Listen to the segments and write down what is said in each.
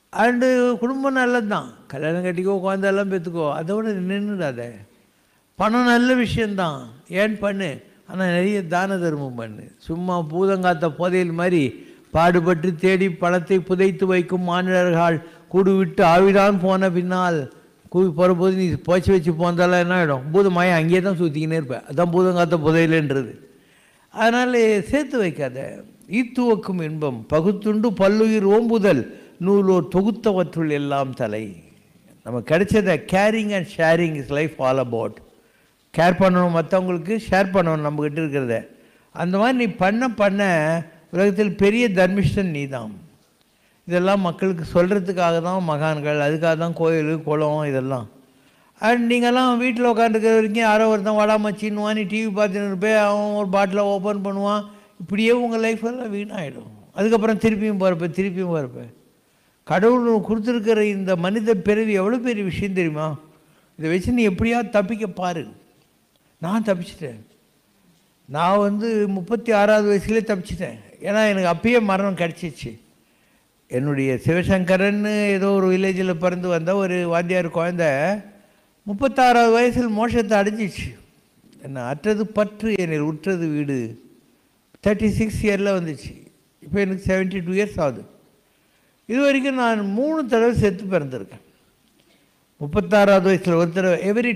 And குடும்பம் நல்லது தான், கல்யாணம் கட்டிக்கோ, குழந்தெல்லாம் பெற்றுக்கோ, அதோட நின்றுடாத. பணம் நல்ல விஷயந்தான், ஏன் பண்ணு, ஆனால் நிறைய தான தர்மம் பண்ணு. சும்மா பூதங்காத்த புதையல் மாதிரி பாடுபட்டு தேடி பணத்தை புதைத்து வைக்கும் மாநிலர்கள் கூடு விட்டு ஆவிதான் போன பின்னால் கூவி போகிறபோது நீ போச்சு வச்சு போந்தாலும் என்ன ஆகிடும், பூதமாய அங்கேயே தான் சுற்றிக்கினே இருப்பேன். அதுதான் பூதங்காத்த புதையல்ன்றது. அதனால் சேர்த்து வைக்காத. ஈத்துவக்கும் இன்பம் பகுத்துண்டு பல்லுயிர் ஓம்புதல் நூலோர் தொகுத்தவற்றுள் எல்லாம் தலை. நம்ம கிடைச்சதை caring and sharing is life all about. Care பண்ணணும் மற்றவங்களுக்கு, ஷேர் பண்ணணும் நம்மக்கிட்ட இருக்கிறத. அந்த மாதிரி நீ பண்ண உலகத்தில் பெரிய தர்மிஷ்டன் நீ தான். இதெல்லாம் மக்களுக்கு சொல்கிறதுக்காக தான் மகான்கள், அதுக்காக தான் கோயில் குளம் இதெல்லாம். அண்ட் நீங்கள்லாம் வீட்டில் உட்காந்துருக்கிற வரைக்கும் யாரோ ஒருத்தன் வடாமச்சின்னுவான், நீ டிவி பார்த்துன்னு இருப்பேன், அவன் ஒரு பாட்டிலை ஓப்பன் பண்ணுவான். இப்படியே உங்கள் லைஃப்பெல்லாம் வீணாகிடும். அதுக்கப்புறம் திருப்பியும் போகிறப்ப கடவுள் கொடுத்துருக்கிற இந்த மனித பிறவி எவ்வளோ பெரிய விஷயம் தெரியுமா? இதை வச்சு நீ எப்படியாவது தப்பிக்க பாரு. நான் தப்பிச்சிட்டேன். நான் 36வது வயசுலேயே தப்பிச்சிட்டேன். ஏன்னா எனக்கு அப்பயே மரணம் கிடச்சிச்சு. என்னுடைய சிவசங்கரன்னு ஏதோ ஒரு வில்லேஜில் பிறந்து வந்த ஒரு வாத்தியார் குழந்த 36வது வயசில் மோட்சத்தை அடைஞ்சிச்சு. என்ன அற்றது பற்று என்னை உற்றது வீடு 36 இயரில் வந்துச்சு. இப்போ எனக்கு 72 இயர்ஸ் ஆகுது. இது வரைக்கும் நான் 3 தடவை செத்து பிறந்திருக்கேன். 36வது வயசில் ஒரு தடவை, எவ்ரி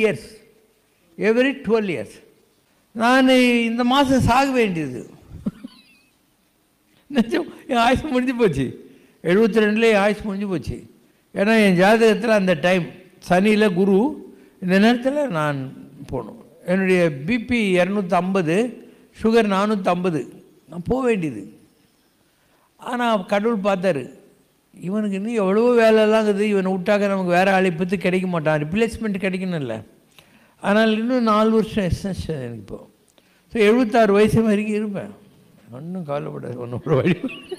12 இயர்ஸ். நான் இந்த மாதம் சாக வேண்டியது. நிஜம், என் ஆயுசு முடிஞ்சு போச்சு. 72ல் என் ஆயுசு முடிஞ்சு போச்சு. ஏன்னா என் ஜாதகத்தில் அந்த டைம் சனியில் குரு, இந்த நேரத்தில் நான் போகணும். என்னுடைய பிபி 250, சுகர் 450, நான் போக வேண்டியது. ஆனால் கடவுள் பார்த்தாரு, இவனுக்கு இன்னும் எவ்வளோ வேலைலாம் இருக்குது, இவனை விட்டாக்க நமக்கு வேறு அழைப்பத்து கிடைக்க மாட்டான், ரிப்ளேஸ்மெண்ட் கிடைக்கணும்ல. ஆனால் இன்னும் 4 வருஷம் எக்ஸ்டென்ஷன் எனக்கு இப்போ. ஸோ 76 வயசு வரைக்கும் இருப்பேன். ஒன்றும் கவலைப்படாது, ஒன்றும் வழி.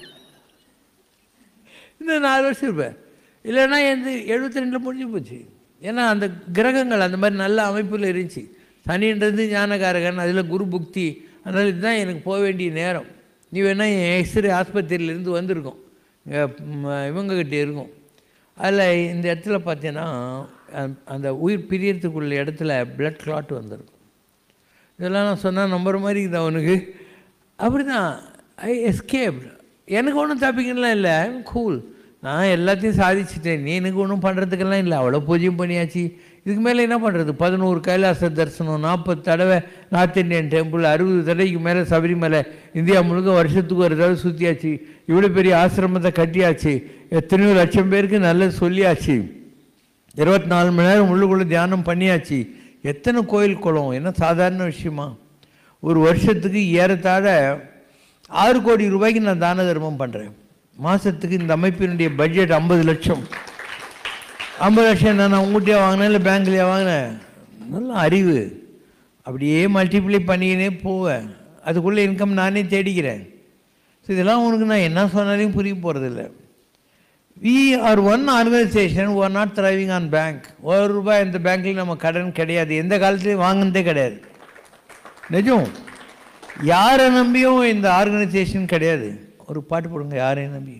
இன்னும் 4 வருஷம் இருப்பேன். இல்லைன்னா 72 முடிஞ்சு போச்சு. ஏன்னா அந்த கிரகங்கள் அந்த மாதிரி நல்ல அமைப்பில் இருந்துச்சு. சனின்றது ஞானகாரகன், அதில் குரு புக்தி. அதனால் இதுதான் எனக்கு போக வேண்டிய நேரம். நீ வேணால் என் எக்ஸ்ரே ஆஸ்பத்திரியிலேருந்து வந்திருக்கோம், இவங்ககிட்ட இருக்கும். அதில் இந்த இடத்துல பார்த்தீங்கன்னா அந்த உயிர் பிரியறதுக்குள்ள இடத்துல பிளட் கிளாட் வந்துடும். இதெல்லாம் நான் சொன்னால் நம்புற மாதிரி இருக்குது அவனுக்கு. அப்படி தான் ஐ எஸ்கேப்ட். எனக்கு ஒன்றும் தப்பிக்கலாம் இல்லை, கூல், நான் எல்லாத்தையும் சாதிச்சிட்டேன். நீ எனக்கு ஒன்றும் பண்ணுறதுக்கெல்லாம் இல்லை, அவ்வளோ பூஜையும் பண்ணியாச்சு. இதுக்கு மேலே என்ன பண்ணுறது? 11 கைலாச தரிசனம், 40 தடவை நார்த் இந்தியன் டெம்பிள், 60 தடவைக்கு மேலே சபரிமலை, இந்தியா முழுக்க வருஷத்துக்கு ஒரு தடவை சுற்றியாச்சு. இவ்வளோ பெரிய ஆசிரமத்தை கட்டியாச்சு. எத்தனையோ லட்சம் பேருக்கு நல்லது சொல்லியாச்சு. 24 மணி நேரம் உள்ளுக்குள்ளே தியானம் பண்ணியாச்சு. எத்தனை கோயில் குளம், என்ன சாதாரண விஷயமா? ஒரு வருஷத்துக்கு ஏறத்தாழ 6 கோடி ரூபாய்க்கு நான் தான தர்மம் பண்ணுறேன். மாதத்துக்கு இந்த அமைப்பினுடைய பட்ஜெட் 50 லட்சம். 50 லட்சம் நான் உங்கள்கிட்டயே வாங்கினேன், இல்லை பேங்க்லேயே வாங்கினேன். நல்ல அறிவு, அப்படியே மல்டிப்ளை பண்ணிக்கினே போவேன். அதுக்குள்ளே இன்கம் நானே தேடிக்கிறேன். ஸோ இதெல்லாம் உனக்கு நான் என்ன சொன்னாலையும் புரிய போகிறதில்ல. We are one organization who are not thriving on bank. ₹1 இந்த பேங்க்கில் நம்ம கடன் கிடையாது, எந்த காலத்துலேயும் வாங்கினதே கிடையாது. நிஜம், யாரை நம்பியும் இந்த ஆர்கனைசேஷன் கிடையாது. ஒரு பாட்டு போடுங்க, யாரையும் நம்பி.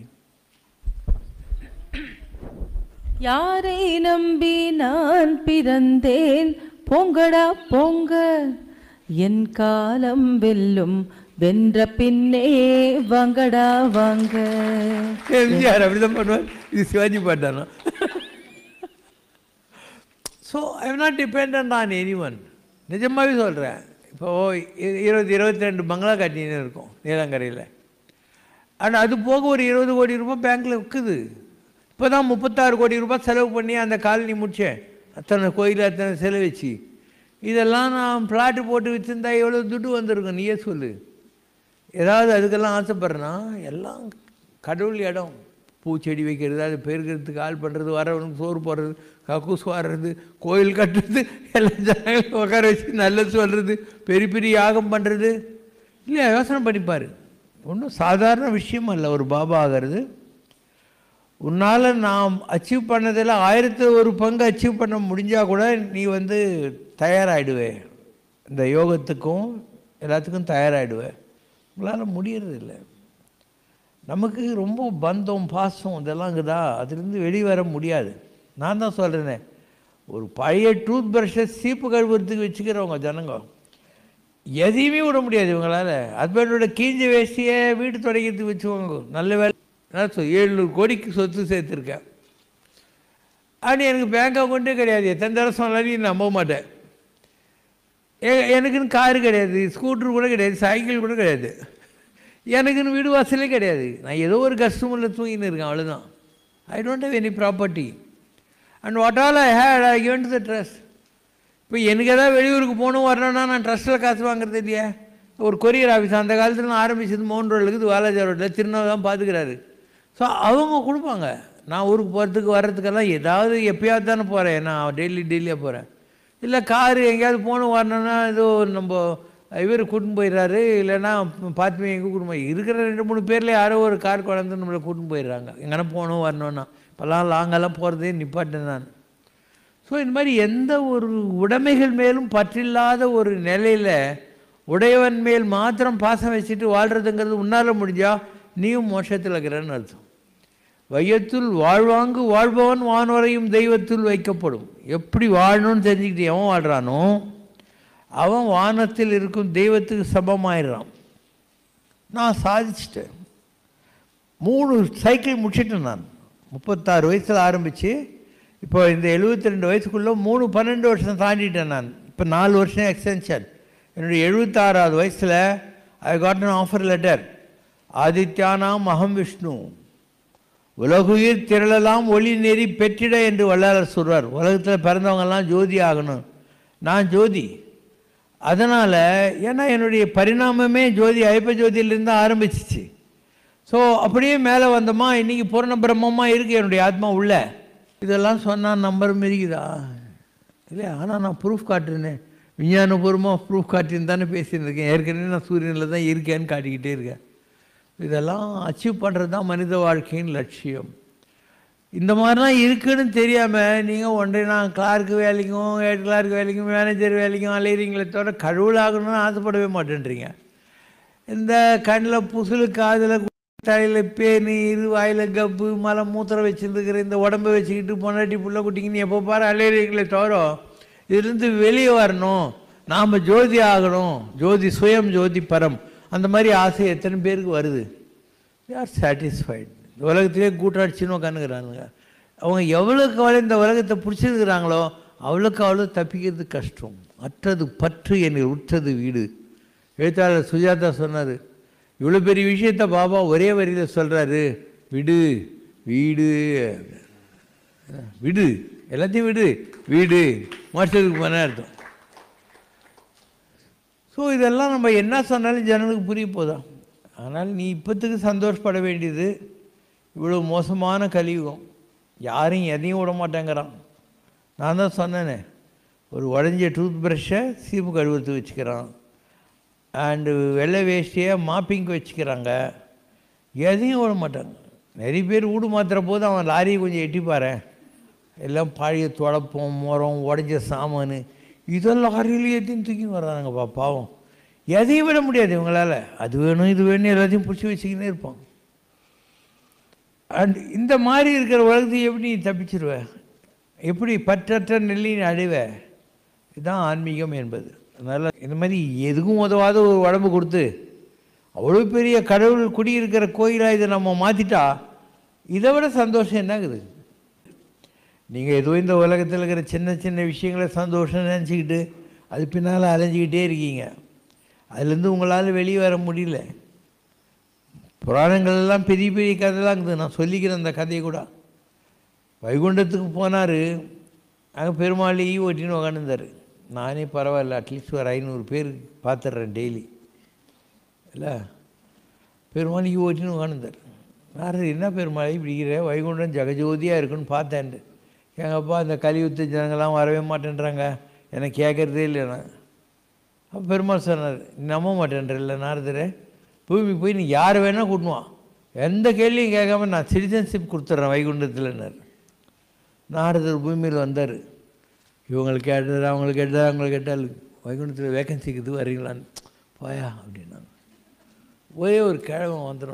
யாரை நம்பி நான் பிறந்தேன், பொங்கடா பொங்க, என் காலம் வெல்லும், வென்ற பின்னே வாங்கடா வாங்க. எம்ஜிஆர் அப்படிதான் பண்ணுவார். இது சிவாஜி பாட்டானா? So I am not depend on any one. நிஜமாகவே சொல்கிறேன். இப்போது 22 பங்களா கட்டின்னு இருக்கும் நீலாங்கரையில். ஆனால் அது போக ஒரு 20 கோடி ரூபாய் பேங்க்கில் விற்குது. இப்போ தான் 36 கோடி ரூபாய் செலவு பண்ணி அந்த காலனி முடித்தேன். அத்தனை கோயில், அத்தனை செலவச்சு. இதெல்லாம் நான் பிளாட்டு போட்டு வச்சுருந்தா எவ்வளோ துட்டு வந்திருக்கும் நீயே சொல்லு. ஏதாவது அதுக்கெல்லாம் ஆசைப்படுறேன்னா எல்லாம் கடவுள் இடம். பூச்செடி வைக்கிறது, அது பெருக்கிறதுக்கு ஆள் பண்ணுறது, வரவனுக்கு சோறு போடுறது, கக்கூஸ் வாடுறது, கோயில் கட்டுறது, எல்லா ஜனங்களும் உட்கார வச்சு நல்லது சொல்கிறது, பெரிய பெரிய யாகம் பண்ணுறது. இல்லையா? யோசனை பண்ணிப்பார். ஒன்றும் சாதாரண விஷயம் அல்ல ஒரு பாபா ஆகிறது. உன்னால் நான் அச்சீவ் பண்ணதில் 1001 பங்கு அச்சீவ் பண்ண முடிஞ்சால் கூட நீ தயாராகிடுவே. இந்த யோகத்துக்கும் எல்லாத்துக்கும் தயாராகிடுவே. உங்களால் முடியறதில்லை. நமக்கு ரொம்ப பந்தம் பாசம் இதெல்லாம் இருக்குதா, அதுலேருந்து வெளியே வர முடியாது. நான் தான் சொல்கிறேனே, ஒரு பழைய டூத் ப்ரஷ்ஷை சீப்பு கழுவுறதுக்கு வச்சுக்கிறவங்க ஜனங்க எதையுமே விட முடியாது இவங்களால். ஹஸ்பண்டோட கீஞ்ச வேஷ்டியை வீட்டு துடைக்கிறதுக்கு வச்சுக்கோங்க. நல்ல வேலை. நான் 700 கோடிக்கு சொத்து சேர்த்துருக்கேன். ஆனால் எனக்கு பேங்க் அக்கௌண்ட்டே கிடையாது. எத்தனை தடவை சொன்னாலும் நீ நம்ப மாட்டேன். எனக்குன்னு காரு கிடையாது, ஸ்கூட்ரு கூட கிடையாது, சைக்கிள் கூட கிடையாது, எனக்குன்னு வீடு வாசலே கிடையாது. நான் ஏதோ ஒரு கஸ்டமரில் தூங்கின்னு இருக்கேன், அவ்வளோதான். I don't have any property. And what all I had I given to the trust. இப்போ எனக்கு எதாவது வெளியூருக்கு போகணும் வரணும்னா நான் ட்ரஸ்ட்டில் காசு வாங்குறது இல்லையா. ஒரு கொரியர் ஆஃபீஸ் அந்த காலத்தில் நான் ஆரம்பிச்சது மோகன் ரோடுக்கு வாலாஜா ரோட்டில் திருநாள் தான் பார்த்துக்கிறாரு. ஸோ அவங்க கொடுப்பாங்க. நான் ஊருக்கு போகிறதுக்கு வர்றதுக்கெல்லாம் ஏதாவது எப்போயாவது தானே போகிறேன், நான் டெய்லியாக போகிறேன். இல்லை காரு எங்கேயாவது போகணும் வரணுன்னா ஏதோ நம்ம இவர் கூட்டின்னு போயிடுறாரு, இல்லைன்னா பார்த்துமே எங்கே கூட்டின்னு இருக்கிற 2-3 பேரில் யாரோ ஒரு கார் கொண்டாந்து நம்மளை கூட்டின்னு போயிடுறாங்க எங்கன்னா போகணும் வரணுன்னா. இப்போல்லாம் லாங்கெல்லாம் போகிறதே நிப்பாட்டேன் நான். ஸோ இந்த மாதிரி எந்த ஒரு உடைமைகள் மேலும் பற்றில்லாத ஒரு நிலையில் உடையவன் மேல் மாத்திரம் பாசம் வச்சுட்டு வாழ்கிறதுங்கிறது உன்னால் முடிஞ்சால் நீயும் மோட்சத்தில் இருக்கிறன்னு அர்த்தம். வையத்துள் வாழ்வாங்கு வாழ்பவன் வானோரையும் தெய்வத்துள் வைக்கப்படும். எப்படி வாழணும்னு தெரிஞ்சுக்கிட்டு எவன் வாழ்கிறானோ அவன் வானத்தில் இருக்கும் தெய்வத்துக்கு சமமாயிடுறான். நான் சாதிச்சிட்டேன். 3 சைக்கிள் முடிச்சிட்டேன் நான். 36 வயசில் ஆரம்பித்து இப்போ இந்த 72 வயசுக்குள்ளே 12 வருஷம் தாண்டிட்டேன் நான். இப்போ 4 வருஷம் எக்ஸ்டென்ஷன். என்னுடைய 76வது வயசில் I got an offer letter. ஆதித்யானாம் அகம் விஷ்ணு உலகுயிர் திரளலாம் ஒளி நெறி பெற்றிட என்று வள்ளலார் சொல்வார். உலகத்தில் பிறந்தவங்கெல்லாம் ஜோதி ஆகணும். நான் ஜோதி. அதனால் ஏன்னா என்னுடைய பரிணாமமே ஜோதி ஐப்ப ஜோதியிலேருந்து ஆரம்பிச்சிச்சு. ஸோ அப்படியே மேலே வந்தோமா, இன்றைக்கி பூரண பிரம்மமாக இருக்குது என்னுடைய ஆத்மா உள்ள. இதெல்லாம் சொன்னால் நம்பர் மிரிக்குதா இல்லையா? ஆனால் நான் ப்ரூஃப் காட்டுறேனே, விஞ்ஞானபூர்வமாக ப்ரூஃப் காட்டின்னு தானே பேசின்னு இருக்கேன். ஏற்கனவே நான் சூரியனில் தான் இருக்கேன்னு காட்டிக்கிட்டே இருக்கேன். இதெல்லாம் அச்சீவ் பண்ணுறது தான் மனித வாழ்க்கையின் லட்சியம். இந்த மாதிரிலாம் இருக்குதுன்னு தெரியாமல் நீங்கள் ஒன்றே நான் கிளார்க்கு வேலைக்கும் ஹெட் கிளார்க்கு வேலைக்கும் மேனேஜர் வேலைக்கும் அலையிறீங்களே தவிர கடவுளாகணும்னு ஆசைப்படவே மாட்டேன்றீங்க. இந்த கண்ணில் புசுலு காதில் தலையில் பேனீர் வாயில் கப்பு மலம் மூத்திரம் வச்சுருக்கிற இந்த உடம்பை வச்சுக்கிட்டு பொண்டாட்டி புள்ள குட்டிங்கன்னு எப்போ பாரு அலையிறீங்களே தவிர இதுலேருந்து வெளியே வரணும், நாம் ஜோதி ஆகணும், ஜோதி சுயம் ஜோதி பரம், அந்த மாதிரி ஆசை எத்தனை பேருக்கு வருது? They are satisfied. இந்த உலகத்திலே கூட்டாட்சின்னு உட்காந்துக்கிறானுங்க. அவங்க எவ்வளோக்கு அவ்வளோ இந்த உலகத்தை பிடிச்சிருக்கிறாங்களோ அவ்வளோக்கு அவ்வளோ தப்பிக்கிறது கஷ்டம். அற்றது பற்று என்னை உற்றது வீடு. எழுத்தாளர் சுஜாதா சொன்னார், இவ்வளோ பெரிய விஷயத்த பாபா ஒரே வரியில் சொல்கிறாரு, விடு வீடு விடு எல்லாத்தையும் விடு வீடு மாற்றத்துக்கு போன அர்த்தம். ஸோ இதெல்லாம் நம்ம என்ன சொன்னாலும் ஜனங்களுக்கு புரிய போதா? ஆனால் நீ இப்போத்துக்கு சந்தோஷப்பட வேண்டியது இவ்வளோ மோசமான கலியுகம். யாரையும் எதையும் விட மாட்டேங்கிறான். நான் தான் சொன்னேனே, ஒரு உடஞ்ச டூத் ப்ரஷ்ஷை சீப்பு கழுவுறதுக்கு வச்சுக்கிறான், அண்டு வெள்ளை வேஷ்டியை மாப்பிங்க்கு வச்சுக்கிறாங்க, எதையும் விட மாட்டாங்க. நிறைய பேர் வீடு மாற்றுற போது அவன் லாரியை கொஞ்சம் எட்டிப்பாரு, எல்லாம் பழைய தொடப்பம் மரம் உடஞ்ச சாமான் இதெல்லாம் லாரியில் ஏற்றின்னு தூக்கின்னு வர்றாங்கப்பா பாவம். எதையும் விட முடியாது இவங்களால். அது வேணும் இது வேணும் எல்லாத்தையும் பிடிச்சி வச்சுக்கினே இருப்பான். அண்ட் இந்த மாதிரி இருக்கிற உலகத்தை எப்படி நீ தப்பிச்சிருவ? எப்படி பற்றற்ற நெல்லின் அடைவ? இதுதான் ஆன்மீகம் என்பது. அதனால் இந்த மாதிரி எதுக்கும் உதவாத ஒரு உடம்பு கொடுத்து அவ்வளோ பெரிய கடவுள் குடியிருக்கிற கோயிலாக இதை நம்ம மாற்றிட்டா இதை விட சந்தோஷம் என்னங்குது? நீங்கள் ஏதோ இந்த உலகத்தில் இருக்கிற சின்ன சின்ன விஷயங்களை சந்தோஷம் நினச்சிக்கிட்டு அது பின்னால் அலைஞ்சிக்கிட்டே இருக்கீங்க. அதுலேருந்து உங்களால் வெளியே வர முடியல. புராணங்கள்லாம் பெரிய பெரிய கதைலாம் இருக்குது. நான் சொல்லிக்கிறேன் அந்த கதையை கூட. வைகுண்டத்துக்கு போனார், அங்கே பெருமாள் ஓட்டின்னு உட்காந்துருந்தார். நானே பரவாயில்ல, அட்லீஸ்ட் ஒரு 500 பேர் பார்த்துட்றேன் டெய்லி இல்லை. பெருமாள் ஓட்டின்னு உட்காந்துருந்தார். நான் என்ன பெருமாள் இப்படிக்கிற, வைகுண்டம் ஜெகஜோதியாக இருக்குன்னு பார்த்தேன். எங்கப்பா இந்த கலியுத்த ஜனங்கள்லாம் வரவே மாட்டேன்றாங்க, எனக்கு கேட்குறதே இல்லைண்ணா. அப்போ பெருமாள் சொன்னார், நம்ப மாட்டேன்ற இல்லை நாரதரே, பூமி போய் நீ யார் வேணால் கூட்டுவான், எந்த கேள்வியும் கேட்காம நான் சிட்டிசன்ஷிப் கொடுத்துட்றேன் வைகுண்டத்தில்னார். நாரதர் பூமியில் வந்தார். இவங்களுக்கு கேட்டார், அவங்களுக்கு கேட்டார், அவங்களுக்கு கேட்டால் வைகுண்டத்தில் வேக்கன்சிக்கு இது வரீங்களான்னு. போயா அப்படின்னாங்க. ஒரே ஒரு கிழமை வந்துடும்.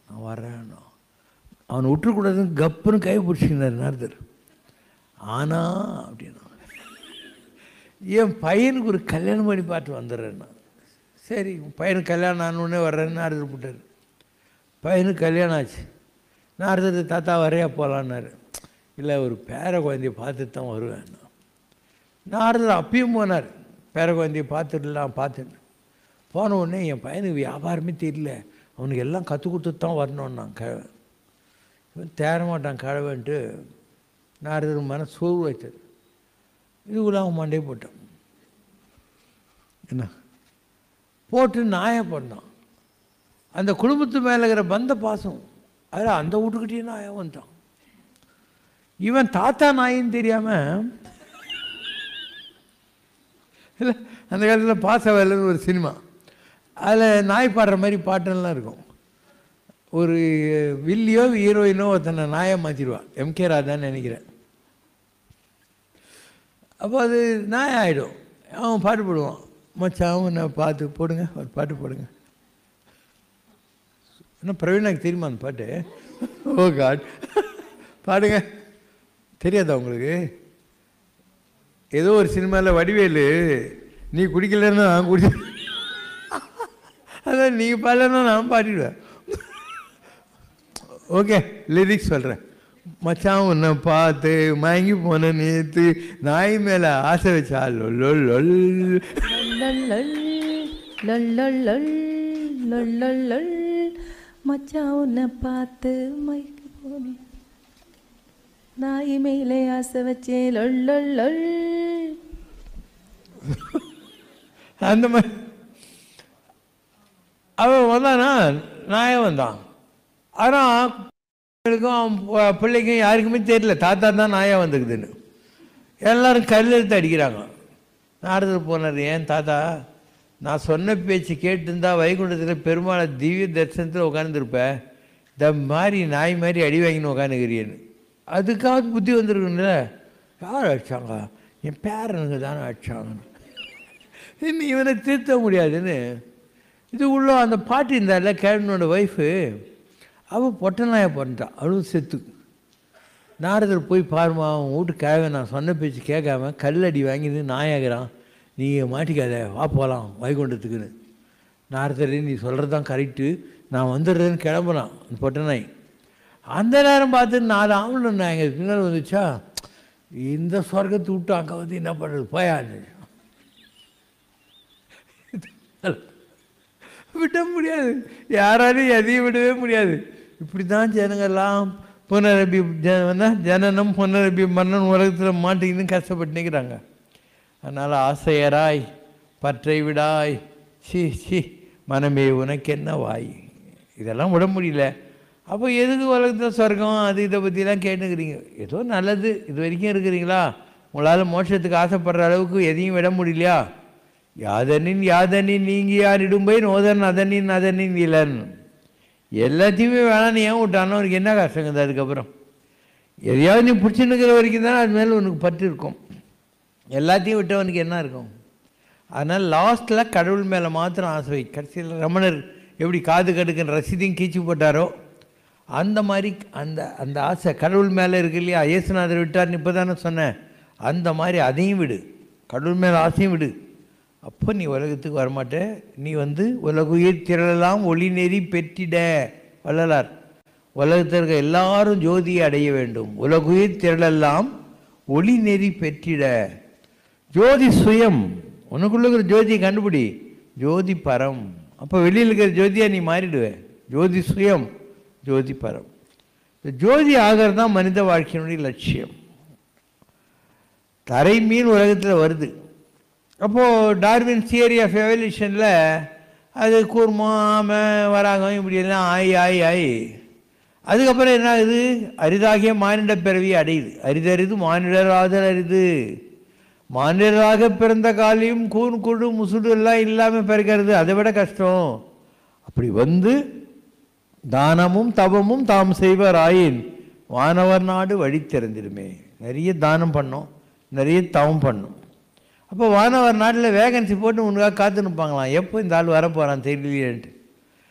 நான் வர்றேன். அவனை விட்டுக்கூடாதுன்னு கப்புன்னு கை பிடிச்சிக்கினார் நாரதர். ஆனால் அப்படின்னா என் பையனுக்கு ஒரு கல்யாணம் பண்ணி பார்த்து வந்துடுறேன்னா. சரி பையனுக்கு கல்யாணம் ஆனோடனே வர்றேன்னு நாரதர் போட்டார். பையனுக்கு கல்யாணம் ஆச்சு. நாரதர் தாத்தா வரையா போகலான்னாரு. இல்லை ஒரு பேர குழந்தைய பார்த்துட்டு தான் வருவேன். நாரதர் அப்பயும் போனார். பேர குழந்தைய பார்த்துடலாம் பார்த்துட்டு போன உடனே என் பையனுக்கு வியாபாரமே தெரியல, அவனுக்கு எல்லாம் கற்றுக் கொடுத்துட்டு தான் வரணும்னான் கிழவை. இவன் தேரமாட்டான் கிழவன்ட்டு நாரதர் மன சோறு வைத்தது. இதுக்குள்ள அவன் மண்டையை போட்டான். என்ன போட்டு நாயை பண்ணான். அந்த குடும்பத்து மேலே இருக்கிற பந்த பாசம் அதில் அந்த வீட்டுக்கிட்டே நாயை வந்துட்டான். இவன் தாத்தா நாயின்னு தெரியாமல் இல்லை, அந்த காலத்தில் பாச வேலைன்னு ஒரு சினிமா, அதில் நாய் பாடுற மாதிரி பாட்டெல்லாம் இருக்கும். ஒரு வில்லியோ ஹீரோயினோ ஒருத்தனை நாயை மாற்றிடுவான். எம்கே ராதான்னு நினைக்கிறேன். அப்போ அது நாய் ஆகிடும். அவன் பாட்டு போடுவான். மச்சான் அவனை பார்த்து போடுங்க, ஒரு பாட்டு போடுங்க. என்ன பிரவீனாக்கு தெரியுமா அந்த பாட்டு? ஓ காட், பாடுங்க. தெரியாதா உங்களுக்கு? ஏதோ ஒரு சினிமாவில் வடிவேலு நீ குடிக்கலன்னா நான் குடி, அதான் நீங்கள் பாடலன்னா நான் பாடிடுவேன். ஓகே லிரிக்ஸ் சொல்கிறேன். மச்சான் உன்னை பார்த்து மயங்கி போன நேற்று நாய் மேலே ஆசை வச்சா லொல் லொல் மச்சான் உன்னை பார்த்து மயங்கி போன நாய் மேலே ஆசை வச்சேன் லொல். அந்த மாதிரி அவன் வந்தானா, நாயே வந்தான். ஆனால் அவன் பிள்ளைக்கும் யாருக்குமே தெரியல தாத்தா தான் நாயாக வந்துக்குதுன்னு. எல்லோரும் கல் எடுத்து அடிக்கிறாங்க. நாரதர் போனார். ஏன் தாத்தா, நான் சொன்ன பேச்சு கேட்டுருந்தா வைகுண்டத்தில் பெருமாளை திவ்ய தரிசனத்தில் உட்காந்துருப்பேன். இந்த மாதிரி நாய் மாதிரி அடி வாங்கின்னு உட்காந்துக்கிறீன்னு. அதுக்காவது புத்தி வந்துருக்குல்ல. யார் அடித்தாங்க? என் பேரனுங்க தானே அடித்தாங்கன்னு. இன்னும் இவனை திருத்த முடியாதுன்னு இது உள்ள அந்த பாட்டி இருந்தால கேழனோட ஒய்ஃபு, அவள் பொட்டை நாயை பண்ணிட்டான். அவளும் செத்து. நாரதர் போய் பாருமா, அவன் வீட்டுக்காக நான் சொன்ன பேச்சு கேட்காம கல்லடி வாங்கிட்டு நாயாகிறான், நீ மாட்டிக்காத, வா போகலாம் வைகுண்டத்துக்குன்னு. நாரதர் நீ சொல்கிறது தான் கரெக்டு, நான் வந்துடுறேன்னு கிளம்புறான் அந்த பொட்டை நாய். அந்த நேரம் பார்த்து 4 ஆம்பளை நாயங்க பின்னால் வந்துச்சா, இந்த சொர்க்கத்தை விட்டு அங்கே வந்து என்ன பண்ணுறது போயாது, விட முடியாது. யாராலையும் எதையும் விடவே முடியாது. இப்படி தான் ஜனங்கள்லாம் புனரபி ஜனனம் புனரபி மன்னன் உலகத்தில் மாட்டிக்கின்னு கஷ்டப்பட்டு நிற்கிறாங்க. அதனால் ஆசையராய் பற்றை விடாய் சி மனமே உனக்கு என்ன வாய், இதெல்லாம் விட முடியல. அப்போ எதுக்கு உலகத்தில் சொர்க்கம் அது இதை பற்றிலாம் கேட்டுக்கிறீங்க? ஏதோ நல்லது இது வரைக்கும் இருக்கிறீங்களா? உங்களால் மோட்சத்துக்கு ஆசைப்படுற அளவுக்கு எதையும் விட முடியலையா? யாதனின் நீங்கி யார் இடும்பை நோதன் அதனின் இளன். எல்லாத்தையுமே வேணான்னு ஏன் விட்டானோ அவனுக்கு என்ன கஷ்டங்குது? அதுக்கப்புறம் எதையாவது நீ பிடிச்சின்னுக்கிற வரைக்கும் தானே அது மேலே உனக்கு பற்று இருக்கும். எல்லாத்தையும் விட்டவனுக்கு என்ன இருக்கும்? அதனால் லாஸ்ட்டில் கடவுள் மேலே மாத்திரம் ஆசை வை. கடைசியில் ரமணர் எப்படி காது கடுக்குன்னு ரசீதையும் கீச்சு போட்டாரோ அந்த மாதிரி அந்த அந்த ஆசை கடவுள் மேலே இருக்கு இல்லையா? இயேசுநாதர் விட்டார்னு இப்போ தானே சொன்னேன். அந்த மாதிரி அதையும் விடு, கடவுள் மேலே ஆசையும் விடு. அப்போ நீ உலகத்துக்கு வரமாட்டே. நீ உலகுயிர் திரளெல்லாம் ஒளி நெறி பெற்றிட. வள்ளலார் உலகத்தில் இருக்க எல்லாரும் ஜோதியை அடைய வேண்டும். உலகுயிர் திரளெல்லாம் ஒளி நெறி பெற்றிட. ஜோதி சுயம், உனக்குள்ள இருக்கிற ஜோதியை கண்டுபிடி. ஜோதி பரம். அப்போ வெளியில் இருக்கிற ஜோதியாக நீ மாறிடுவே. ஜோதி சுயம் ஜோதி பரம். இந்த ஜோதி ஆகிறது தான் மனித வாழ்க்கையினுடைய லட்சியம். தரை மீன் உலகத்தில் வருது. அப்போது டார்வின் தியரி ஆஃப் எவல்யூஷனில் அது கூர்மம் வராகம் இப்படியெல்லாம் ஆயி அதுக்கப்புறம் என்ன ஆகுது? அரிதாகிய மானிட பிறவி அடையுது. அரிதறிது மானிடராதல் அரிது. மானிடராக பிறந்த காலையும் கூடு முசுடு எல்லாம் இல்லாமல் பிறக்கிறது அதை விட கஷ்டம். அப்படி தானமும் தவமும் தாம் செய்வர் ஆயின் வானவர் நாடு வழி திறந்துடுமே. நிறைய தானம் பண்ணோம், நிறைய தவம் பண்ணோம். அப்போ வானவர் நாட்டில் வேகன்சி போட்டு உனக்காக காத்து நிற்பாங்களாம். எப்போ இந்த ஆள் வரப்போகிறான் தெரியலையேன்ட்டு.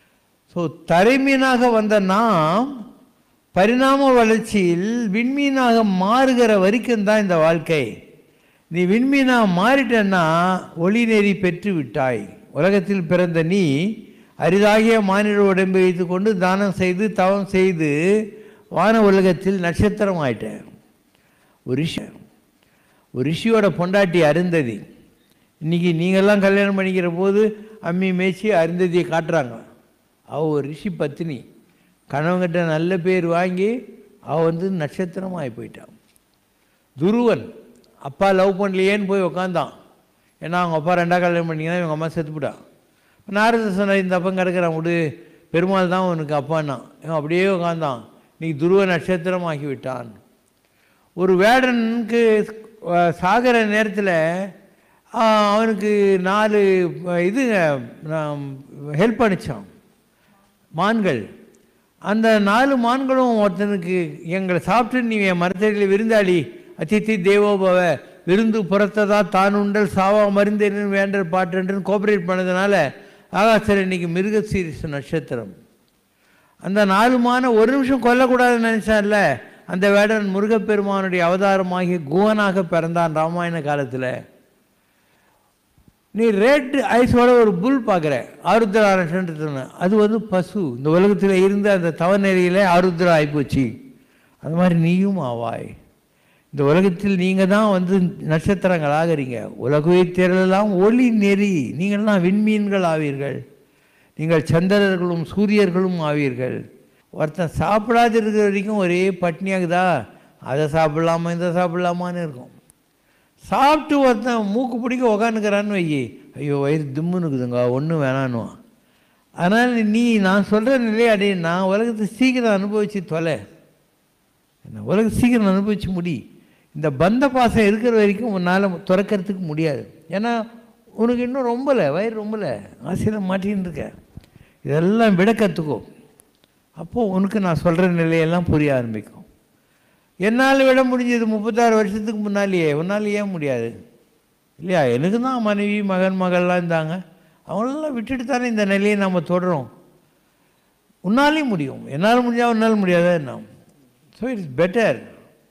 ஸோ தரைமீனாக வந்த நாம் பரிணாம வளர்ச்சியில் விண்மீனாக மாறுகிற வரைக்கும் தான் இந்த வாழ்க்கை. நீ விண்மீனாக மாறிட்டன்னா ஒளி நெறி பெற்று விட்டாய். உலகத்தில் பிறந்த நீ அரிதாகிய மானிட உடம்பை வைத்து கொண்டு தானம் செய்து தவம் செய்து வான உலகத்தில் நட்சத்திரம் ஆயிட்டேன். ஒரு ரிஷியோட பொண்டாட்டி அருந்ததி. இன்றைக்கி நீங்கள்லாம் கல்யாணம் பண்ணிக்கிற போது அம்மி மேய்ச்சி அருந்ததியை காட்டுறாங்க. அவள் ஒரு ரிஷி பத்தினி. கணவன்கிட்ட நல்ல பேர் வாங்கி அவள் நட்சத்திரமாக ஆகி போயிட்டான். துருவன் அப்பா லவ் பண்ணலையேன்னு போய் உக்காந்தான். ஏன்னா அவங்க அப்பா ரெண்டாவது கல்யாணம் பண்ணிங்கன்னா இவங்க அம்மா செத்துப்பிட்டான். நாரத சொன்னார், இந்த அப்பன் கிடக்கிறான் விடு, பெருமாள் தான் உனக்கு அப்பான்னா. இவன் அப்படியே உட்காந்தான். நீ துருவ நட்சத்திரம் ஆக்கி விட்டான். ஒரு வேடனுக்கு சாகிற நேரத்தில் அவனுக்கு 4 இது ஹெல்ப் பண்ணிச்சான் மான்கள். அந்த 4 மான்களும் ஒருத்தனுக்கு எங்களை சாப்பிட்டு நீ என் மரத்தடியில் விருந்தாளி அதித்தி தேவோபவ விருந்து புறத்ததா தான் உண்டல் சாவா மருந்தேன்னு வேண்ட பாட்டுன்னு கோஆப்ரேட் பண்ணதுனால ஆகாசர் இன்னைக்கு மிருகசீரிஷ நட்சத்திரம். அந்த 4 மான ஒரு நிமிஷம் கொல்லக்கூடாதுன்னு நினச்சான்ல, அந்த வேடன் முருகப்பெருமானுடைய அவதாரமாகி குவனாக பிறந்தான் ராமாயண காலத்தில். நீ ரெட் ஐஸோட ஒரு புல் பார்க்குற, ஆருத்ரா நட்சத்திரம். அது பசு. இந்த உலகத்தில் இருந்த அந்த தவநெறியில் ஆருத்ரா ஆகிப்போச்சு. அது மாதிரி நீயும் ஆவாய். இந்த உலகத்தில் நீங்கள் தான் நட்சத்திரங்களாகிறீங்க. உலகை திரளெல்லாம் ஒளி நெறி. நீங்கள்லாம் விண்மீன்கள் ஆவீர்கள். நீங்கள் சந்திரர்களும் சூரியர்களும் ஆவீர்கள். ஒருத்தன் சாப்பிடாது இருக்கிற வரைக்கும் ஒரே பட்னியாகுதா, அதை சாப்பிடலாமா இதை சாப்பிடலாமான்னு இருக்கும். சாப்பிட்டு ஒருத்தன் மூக்கு பிடிக்க உக்காந்துக்கிறான்னு வையி, ஐயோ வயிறு திம்முன்னு இருக்குதுங்க ஒன்றும் வேணான்னுவான். அதனால் நீ நான் சொல்கிற நிலையை அடைய, நான் உலகத்தை சீக்கிரம் அனுபவித்து தொலை, உலகத்தை சீக்கிரம் அனுபவிச்சு முடி. இந்த பந்த பாசம் இருக்கிற வரைக்கும் உன்னால் துறக்கிறதுக்கு முடியாது. ஏன்னா உனக்கு இன்னும் ரொம்பலை, வயிறு ரொம்பலை, ஆசையில் மாட்டின்னு இருக்க. இதெல்லாம் விட கற்றுக்கோ. அப்போது உனக்கு நான் சொல்கிற நிலையெல்லாம் புரிய ஆரம்பிக்கும். என்னால் விட முடிஞ்சது 36 வருஷத்துக்கு முன்னாலேயே, உன்னால் ஏன் முடியாது இல்லையா? எனக்கு தான் மனைவி மகன் மகள்லாம் இருந்தாங்க. அவங்களெல்லாம் விட்டுட்டு தானே இந்த நிலையை நம்ம தொடரோம். உன்னாலையும் முடியும். என்னால் முடிஞ்சால் உன்னால் முடியாதா என்ன? So it's better.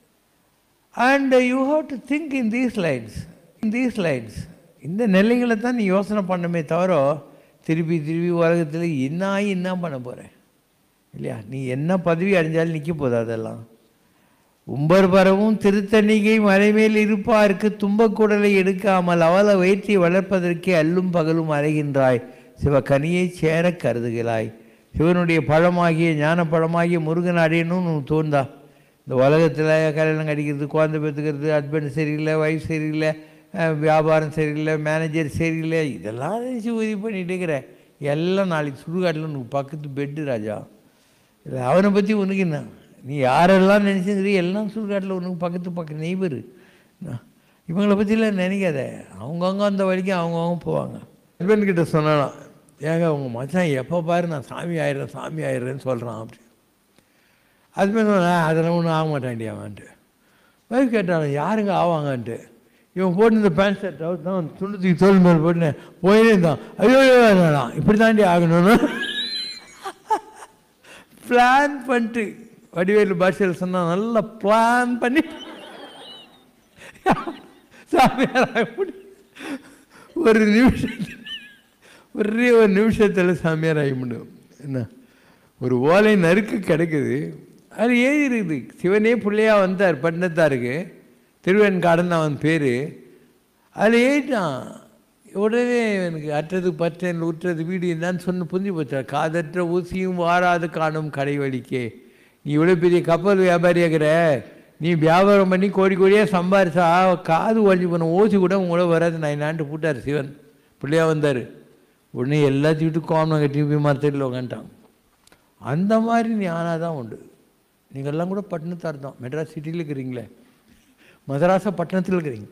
And you have to think in these lines. இந்த நிலைகளை தான் நீ யோசனை பண்ணமே தவிர திருப்பி உலகத்தில் என்ன பண்ண போகிறேன் இல்லையா? நீ என்ன பதவி அடைஞ்சாலும் நிற்க போதா? அதெல்லாம் உம்பர் பரவும் திருத்தணிகை மலைமேல் இருப்பாருக்கு தும்பக்குடலை எடுக்காமல் அவளை வயிற்றை வளர்ப்பதற்கே அல்லும் பகலும் அறைகின்றாய். சிவகனியை சேர கருதுகிறாய். சிவனுடைய பழமாகிய ஞான பழமாகிய முருகன் அடையணும்னு உனக்கு தோணுதா? இந்த உலகத்தில் கல்யாணம் கடிக்கிறது, குழந்தை பெற்றுக்கிறது, ஹஸ்பண்ட் சரியில்லை, ஒய்ஃப் சரியில்லை, வியாபாரம் சரியில்லை, மேனேஜர் சரியில்லை, இதெல்லாம் நினச்சி உதவி பண்ணிகிட்டு இருக்கிறேன். எல்லாம் நாளைக்கு சுடுகாட்டில் உனக்கு பக்கத்து பெட்டு ராஜா. இல்லை அவனை பற்றி உனக்கு என்ன? நீ யாரெல்லாம் நினச்சிங்கிற எல்லாம் சுடுகாட்டில் உனக்கு பக்கத்து நெய்பர். இவங்களை பற்றிலாம் நினைக்காத. அவங்கவுங்க அந்த வழிக்கு அவங்கவுங்க போவாங்க. ஹஸ்பண்ட்கிட்ட சொன்னாலாம், ஏங்க உங்கள் மச்சான் எப்போ பாரு நான் சாமி ஆயிடுறேன்னு சொல்கிறான் அப்படி. ஹஸ்பண்ட் சொன்னால் அதெல்லாம் ஒன்றும் ஆக மாட்டான்டி அவன்ட்டு. வைஃப் கேட்டாலும் யாருங்க ஆவாங்கன்ட்டு. இவன் போட்டு இந்த பேண்ட் ஷர்ட் அவுட் தான் துண்டுத்துக்கு தோல் மேல் போட்டு போயினே இருந்தான். ஐயோ வேணாம் இப்படி தாண்டி ஆகணும்னு பிளான் பண்ணிட்டு, வடிவேலு பாஷையில் சொன்னால் நல்லா பிளான் பண்ணி சாமியார் ஒரு நிமிஷத்தில் சாமியார் ஆகி முடியும். என்ன ஒரு ஓலை நறுக்கு கிடைக்குது, அது ஏறி இருக்குது. சிவனே பிள்ளையாக வந்தார் பட்டினத்தாருக்கு, திருவெண்காடன் அவன் பேர். அதில் ஏறிட்டான். உடனே எனக்கு அற்றது பற்றேன் உற்றது வீடு என்னான்னு சொன்ன புரிஞ்சு போச்சா. காதற்ற ஊசியும் வாராது காணும் கடை வலிக்கே. நீ இவ்வளோ பெரிய கப்பல் வியாபாரியாகிற, நீ வியாபாரம் பண்ணி கோடியாக சம்பாரிச்சா காது ஒழிஞ்சு போன ஊசி கூட உங்களோட வராது நான் என்னான்ட்டு போட்டார் சிவன். பிள்ளையாக வந்தார். உடனே எல்லாத்தையும் விட்டு கோமம் கட்டி போய் மரத்தில் உக்காண்டான். அந்த மாதிரி நீ ஆனால் தான் உண்டு. நீங்கள்லாம் கூட பட்டணத்தார் தான், மெட்ராஸ் சிட்டியில் இருக்கிறீங்களே, மதராசா பட்டணத்தில் இருக்கிறீங்க.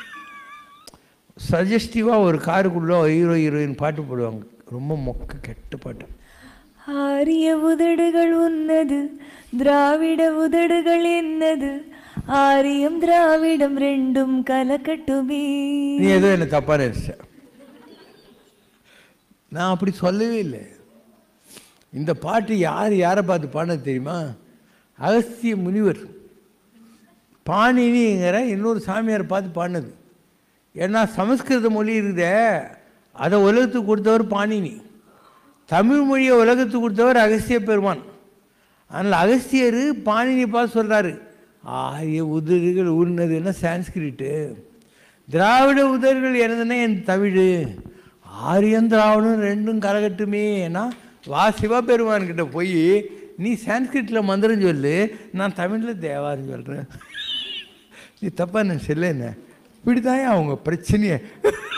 சஜஸ்டிவாக ஒரு காருக்குள்ளே ஹீரோயின் பாட்டு போடுவாங்க, ரொம்ப மொக்க கெட்ட பாட்டு. ஆரிய உதடுகள் உன்னது, திராவிட உதடுகள் என்னது, ஆரியம் திராவிடம் ரெண்டும் கலக்கட்டுமே. நீ ஏதோ என்ன தப்பாக நினைச்ச, நான் அப்படி சொல்லவே இல்லை. இந்த பாட்டு யாரை பார்த்து பாடினது தெரியுமா? அகஸ்திய முனிவர் பாணினிங்கிற இன்னொரு சாமியார் பார்த்து பாடினது. ஏன்னா சமஸ்கிருத மொழி இருக்குதே, அதை உலகத்துக்கு கொடுத்தவர் பாணினி. தமிழ் மொழியை உலகத்துக்கு கொடுத்தவர் அகஸ்திய பெருமான். அதனால் அகஸ்தியர் பாணினி பார்த்து சொல்கிறாரு, ஆரிய உதடுகள் ஊர்னதுன்னா சான்ஸ்கிரிட்டு, திராவிட உதடுகள் எனதுன்னா என் தமிழ், ஆரியம் திராவிடம் ரெண்டும் கலகட்டுமே. ஏன்னா சிவபெருமான்கிட்ட போய் நீ சான்ஸ்கிரிட்டில் மந்திரம் சொல்லு, நான் தமிழில் தேவாரம் சொல்கிறேன், நீ தப்பா நான் சொல்ல என்ன, இப்படி தான் அவங்க பிரச்சனையே.